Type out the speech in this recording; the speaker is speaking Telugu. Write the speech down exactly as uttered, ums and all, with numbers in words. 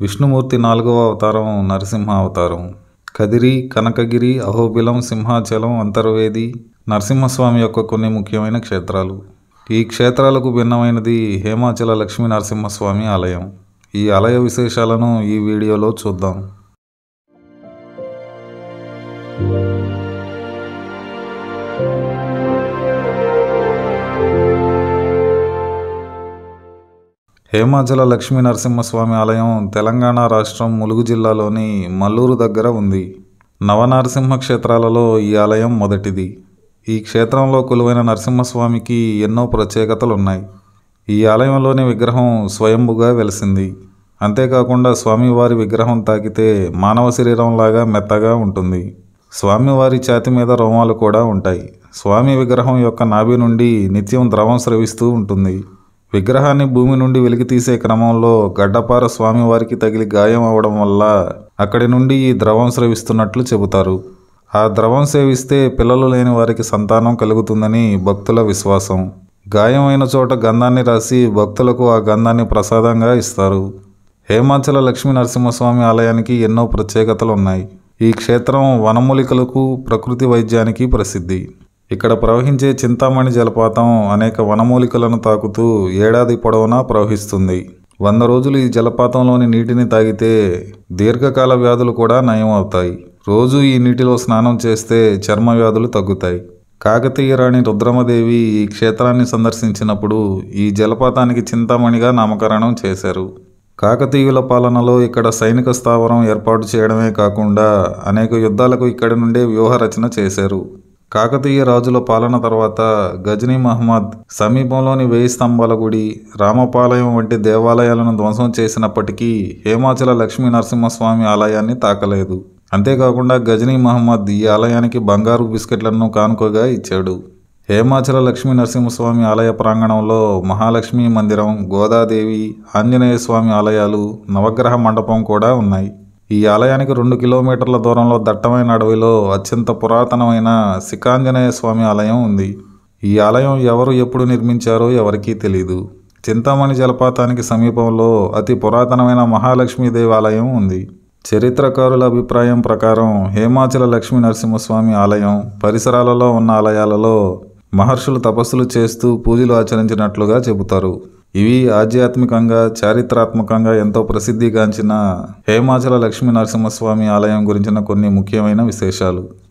విష్ణుమూర్తి నాలుగవ అవతారం నరసింహ అవతారం. కదిరి, కనకగిరి, అహోబిలం, సింహాచలం, అంతర్వేది నరసింహస్వామి యొక్క కొన్ని ముఖ్యమైన క్షేత్రాలు. ఈ క్షేత్రాలకు భిన్నమైనది హేమాచల లక్ష్మీ నరసింహస్వామి ఆలయం. ఈ ఆలయ విశేషాలను ఈ వీడియోలో చూద్దాం. హేమాచల లక్ష్మీ నరసింహస్వామి ఆలయం తెలంగాణ రాష్ట్రం ములుగు జిల్లాలోని మల్లూరు దగ్గర ఉంది. నవనరసింహ క్షేత్రాలలో ఈ ఆలయం మొదటిది. ఈ క్షేత్రంలో కొలువైన నరసింహస్వామికి ఎన్నో ప్రత్యేకతలు ఉన్నాయి. ఈ ఆలయంలోని విగ్రహం స్వయంభుగా వెలిసింది. అంతేకాకుండా స్వామివారి విగ్రహం తాకితే మానవ శరీరంలాగా మెత్తగా ఉంటుంది. స్వామివారి ఛాతి మీద రోమాలు కూడా ఉంటాయి. స్వామి విగ్రహం యొక్క నాభి నుండి నిత్యం ద్రవం స్రవిస్తూ ఉంటుంది. విగ్రహాన్ని భూమి నుండి వెలికి తీసే క్రమంలో గడ్డపార స్వామివారికి తగిలి గాయం అవడం వల్ల అక్కడి నుండి ఈ ద్రవం స్రవిస్తున్నట్లు చెబుతారు. ఆ ద్రవం సేవిస్తే పిల్లలు లేని వారికి సంతానం కలుగుతుందని భక్తుల విశ్వాసం. గాయం అయిన చోట గంధాన్ని రాసి భక్తులకు ఆ గంధాన్ని ప్రసాదంగా ఇస్తారు. హేమాచల లక్ష్మీ నరసింహస్వామి ఆలయానికి ఎన్నో ప్రత్యేకతలు ఉన్నాయి. ఈ క్షేత్రం వనమూలికలకు, ప్రకృతి వైద్యానికి ప్రసిద్ధి. ఇక్కడ ప్రవహించే చింతామణి జలపాతం అనేక వనమూలికలను తాకుతూ ఏడాది పొడవునా ప్రవహిస్తుంది. వంద రోజులు ఈ జలపాతంలోని నీటిని తాగితే దీర్ఘకాల వ్యాధులు కూడా నయం అవుతాయి. రోజు ఈ నీటిలో స్నానం చేస్తే చర్మ వ్యాధులు తగ్గుతాయి. కాకతీయ రాణి రుద్రమదేవి ఈ క్షేత్రాన్ని సందర్శించినప్పుడు ఈ జలపాతానికి చింతామణిగా నామకరణం చేశారు. కాకతీయుల పాలనలో ఇక్కడ సైనిక స్థావరం ఏర్పాటు చేయడమే కాకుండా అనేక యుద్ధాలకు ఇక్కడి నుండే వ్యూహరచన చేశారు. కాకతీయ రాజుల పాలన తర్వాత గజనీ మహమ్మద్ సమీపంలోని వేయి స్తంభాల గుడి, రామపాలయం వంటి దేవాలయాలను ధ్వంసం చేసినప్పటికీ హేమాచల లక్ష్మీ నరసింహస్వామి ఆలయాన్ని తాకలేదు. అంతేకాకుండా గజనీ మహమ్మద్ ఈ ఆలయానికి బంగారు బిస్కెట్లను కానుకగా ఇచ్చాడు. హేమాచల లక్ష్మీ నరసింహస్వామి ఆలయ ప్రాంగణంలో మహాలక్ష్మి మందిరం, గోదాదేవి, ఆంజనేయ స్వామి ఆలయాలు, నవగ్రహ మండపం కూడా ఉన్నాయి. ఈ ఆలయానికి రెండు కిలోమీటర్ల దూరంలో దట్టమైన అడవిలో అత్యంత పురాతనమైన సికాంజనేయ స్వామి ఆలయం ఉంది. ఈ ఆలయం ఎవరు ఎప్పుడు నిర్మించారో ఎవరికీ తెలీదు. చింతామణి జలపాతానికి సమీపంలో అతి పురాతనమైన మహాలక్ష్మీదేవి ఆలయం ఉంది. చరిత్రకారుల అభిప్రాయం ప్రకారం హేమాచల లక్ష్మీ నరసింహస్వామి ఆలయం పరిసరాలలో ఉన్న ఆలయాలలో మహర్షులు తపస్సులు చేస్తూ పూజలు ఆచరించినట్లుగా చెబుతారు. ఇవి ఆధ్యాత్మికంగా, చారిత్రాత్మకంగా ఎంతో ప్రసిద్ధిగాంచిన హేమాచల లక్ష్మీ నరసింహస్వామి ఆలయం గురించిన కొన్ని ముఖ్యమైన విశేషాలు.